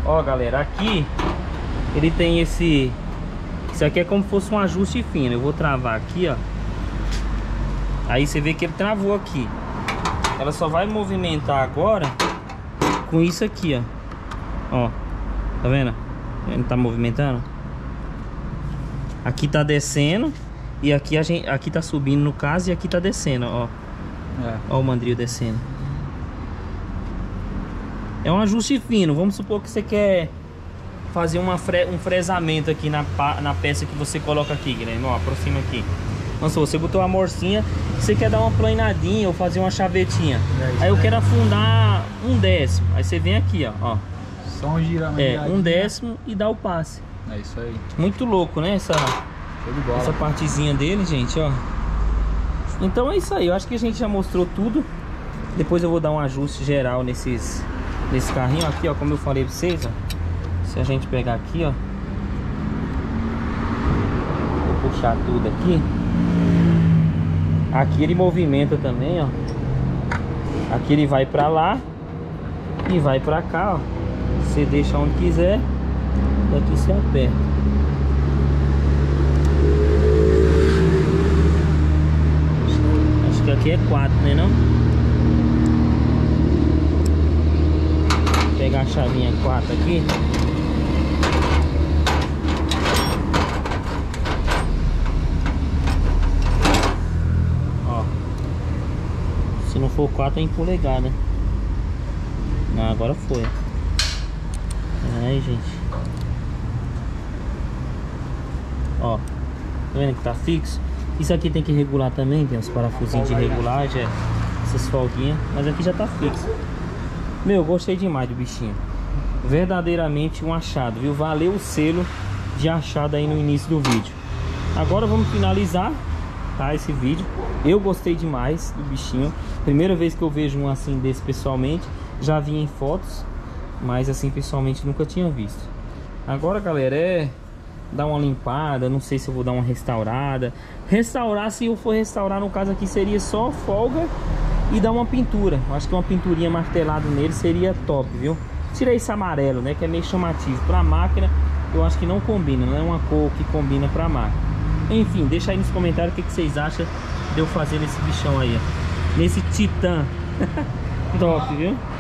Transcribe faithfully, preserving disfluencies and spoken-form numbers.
Ó, galera, aqui ele tem esse... Isso aqui é como se fosse um ajuste fino. Eu vou travar aqui, ó. Aí você vê que ele travou aqui. Ela só vai movimentar agora com isso aqui, ó. Ó, tá vendo? Ele tá movimentando. Aqui tá descendo e aqui, a gente, aqui tá subindo no caso, e aqui tá descendo, ó. É. Ó o mandril descendo. É um ajuste fino. Vamos supor que você quer fazer uma fre um fresamento aqui na, na peça que você coloca aqui, Guilherme. Ó, aproxima aqui. Vamos supor, você botou a morcinha, você quer dar uma planadinha ou fazer uma chavetinha. É, aí eu quero afundar um décimo. Aí você vem aqui, ó. ó. Só um girão. É, um décimo e dá o passe. É isso aí. Muito louco, né? Essa, essa partezinha dele, gente, ó. Então é isso aí. Eu acho que a gente já mostrou tudo. Depois eu vou dar um ajuste geral nesses, nesse carrinho aqui, ó. Como eu falei pra vocês, ó. Se a gente pegar aqui, ó. Vou puxar tudo aqui. Aqui ele movimenta também, ó. Aqui ele vai pra lá e vai pra cá, ó. Você deixa onde quiser. E aqui você aperta. Acho que aqui é quatro, né não? Vou pegar a chavinha quatro aqui. Ó. Se não for quatro é em polegada. Não, agora foi. Aí, gente. Ó, tá vendo que tá fixo? Isso aqui tem que regular também, tem os parafusinhos de regulagem, essas folguinhas, mas aqui já tá fixo. Meu, gostei demais do bichinho. Verdadeiramente um achado, viu? Valeu o selo de achado aí no início do vídeo. Agora vamos finalizar, tá, esse vídeo. Eu gostei demais do bichinho. Primeira vez que eu vejo um assim desse pessoalmente. Já vi em fotos, mas assim pessoalmente nunca tinha visto. Agora, galera, é dar uma limpada. Não sei se eu vou dar uma restaurada. Restaurar, se eu for restaurar, no caso aqui, seria só folga e dar uma pintura. Eu acho que uma pinturinha martelada nele seria top, viu? Tirei esse amarelo, né, que é meio chamativo. Pra máquina, eu acho que não combina. Não é uma cor que combina pra máquina. Enfim, deixa aí nos comentários o que, que vocês acham de eu fazer nesse bichão aí, ó. Nesse Titã. Top, viu?